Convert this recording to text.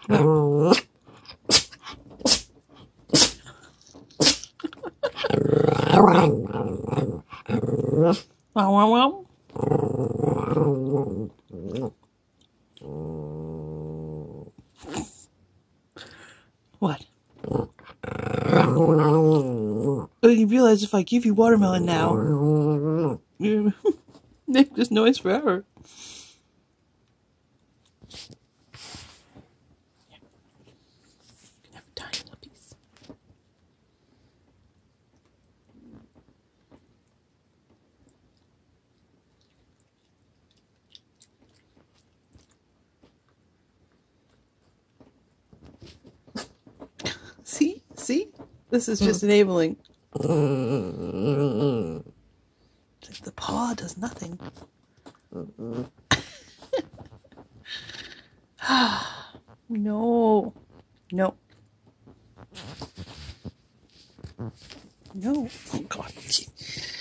Wow, wow, wow. What? Oh, you realize if I give you watermelon now, you make this noise forever. Have a tiny little piece. See? See? This is just enabling. The paw does nothing. No. No. No. Oh, God.